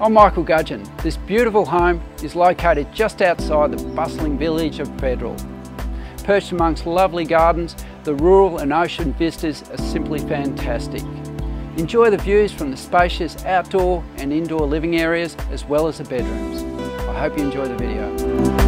I'm Michael Gudgeon. This beautiful home is located just outside the bustling village of Federal. Perched amongst lovely gardens, the rural and ocean vistas are simply fantastic. Enjoy the views from the spacious outdoor and indoor living areas as well as the bedrooms. I hope you enjoy the video.